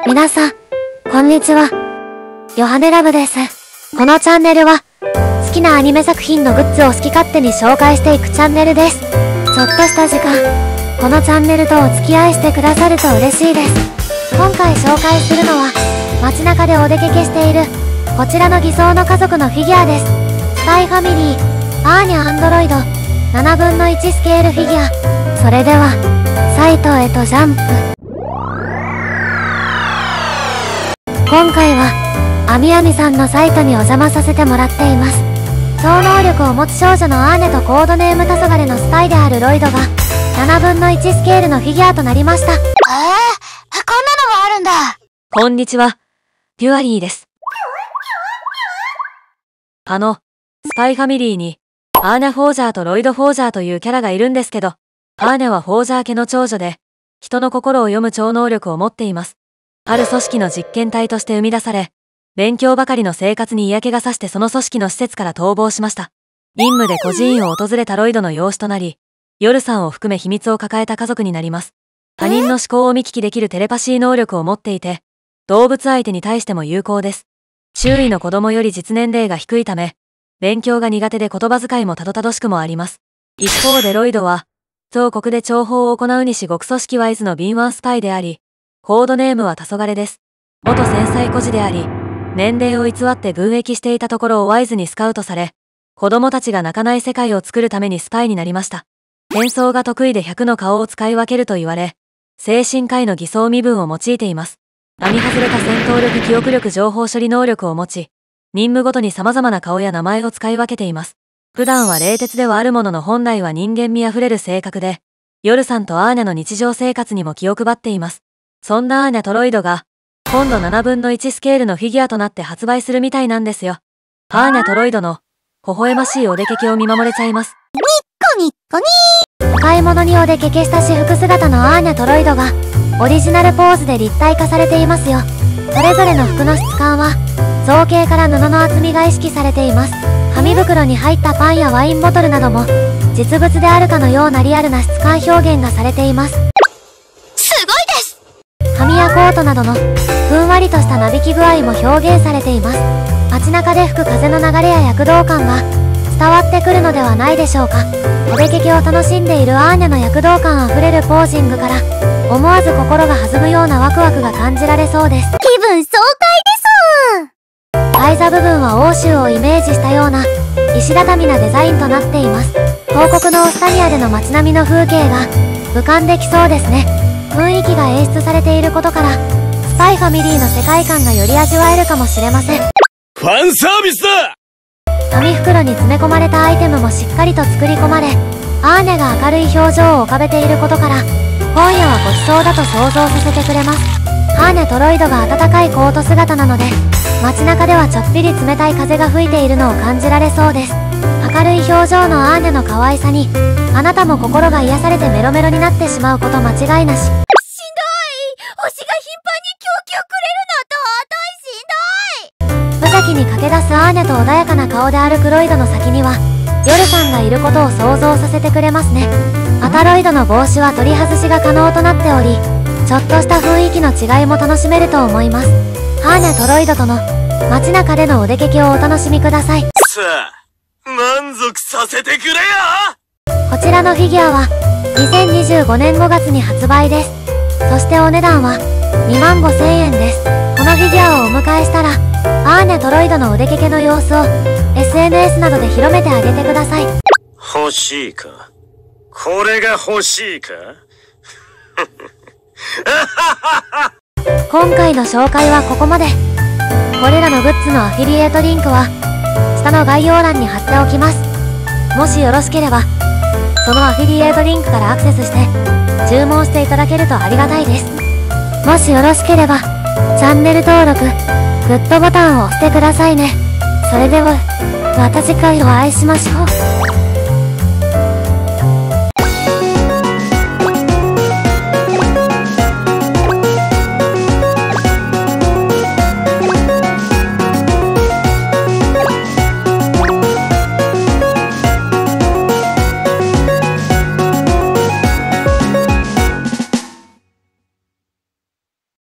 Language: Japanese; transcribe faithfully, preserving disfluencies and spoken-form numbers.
皆さん、こんにちは。ヨハネラブです。このチャンネルは、好きなアニメ作品のグッズを好き勝手に紹介していくチャンネルです。ちょっとした時間、このチャンネルとお付き合いしてくださると嬉しいです。今回紹介するのは、街中でお出かけしている、こちらの偽装の家族のフィギュアです。スパイファミリー、アーニャアンドロイド、ななぶんのいちスケールフィギュア。それでは、サイトへとジャンプ。今回は、アミアミさんのサイトにお邪魔させてもらっています。超能力を持つ少女のアーネとコードネーム黄昏のスパイであるロイドが、ななぶんのいちスケールのフィギュアとなりました。えー、こんなのもあるんだ。 こんにちは、ピュアリーです。あの、スパイファミリーに、アーニャ・フォージャーとロイド・フォージャーというキャラがいるんですけど、アーニャはフォージャー家の長女で、人の心を読む超能力を持っています。ある組織の実験体として生み出され、勉強ばかりの生活に嫌気がさしてその組織の施設から逃亡しました。任務で孤児院を訪れたロイドの養子となり、ヨルさんを含め秘密を抱えた家族になります。他人の思考を見聞きできるテレパシー能力を持っていて、動物相手に対しても有効です。周囲の子供より実年齢が低いため、勉強が苦手で言葉遣いもたどたどしくもあります。一方でロイドは、彫刻で諜報を行う西極組織ワイズの敏腕スパイであり、コードネームは黄昏です。元繊細孤児であり、年齢を偽って軍役していたところをワイズにスカウトされ、子供たちが泣かない世界を作るためにスパイになりました。変装が得意でひゃくの顔を使い分けると言われ、精神科医の偽装身分を用いています。並外れた戦闘力記憶力情報処理能力を持ち、任務ごとに様々な顔や名前を使い分けています。普段は冷徹ではあるものの本来は人間味あふれる性格で、ヨルさんとアーニャの日常生活にも気を配っています。そんなアーニャとロイドが、今度ななぶんのいちスケールのフィギュアとなって発売するみたいなんですよ。アーニャとロイドの、微笑ましいお出かけを見守れちゃいます。 ニッコニッコニー。お買い物にお出かけした私服姿のアーニャとロイドが、オリジナルポーズで立体化されていますよ。それぞれの服の質感は、造形から布の厚みが意識されています。紙袋に入ったパンやワインボトルなども、実物であるかのようなリアルな質感表現がされています。すごいです！髪やコートなどの、ふんわりとしたなびき具合も表現されています。街中で吹く風の流れや躍動感が、伝わってくるのではないでしょうか。お出かけを楽しんでいるアーニャの躍動感あふれるポージングから、思わず心が弾むようなワクワクが感じられそうです。気分爽快です！台座部分は欧州をイメージしたような、石畳なデザインとなっています。東国のオスタニアでの街並みの風景が、浮かんできそうですね。雰囲気が演出されていることから、スパイファミリーの世界観がより味わえるかもしれません。 ファンサービスだ！ 紙袋に詰め込まれたアイテムもしっかりと作り込まれ、アーニャが明るい表情を浮かべていることから、今夜はごちそうだと想像させてくれます。アーニャとロイドが暖かいコート姿なので、街中ではちょっぴり冷たい風が吹いているのを感じられそうです。明るい表情のアーニャの可愛さに、あなたも心が癒されてメロメロになってしまうこと間違いなし。しんどい！星が頻繁に供給くれるの尊いしんどい！無邪気に駆け出すアーニャと穏やかな顔で歩くロイドの先には、ヨルさんがいることを想像させてくれますね。またロイドの帽子は取り外しが可能となっており、ちょっとした雰囲気の違いも楽しめると思います。アーニャとロイドとの街中でのお出かけをお楽しみください。さあ、満足させてくれよ！ こちらのフィギュアはにせんにじゅうごねんごがつに発売です。そしてお値段はにまんごせんえんです。このフィギュアをお迎えしたら、アーニャとロイドのお出かけの様子を エスエヌエス などで広めてあげてください。 欲しいか？これが欲しいか？ 今回の紹介はここまで。これらのグッズのアフィリエイトリンクは下の概要欄に貼っておきます。もしよろしければそのアフィリエイトリンクからアクセスして注文していただけるとありがたいです。もしよろしければチャンネル登録、グッドボタンを押してくださいね。それではまた次回お会いしましょう。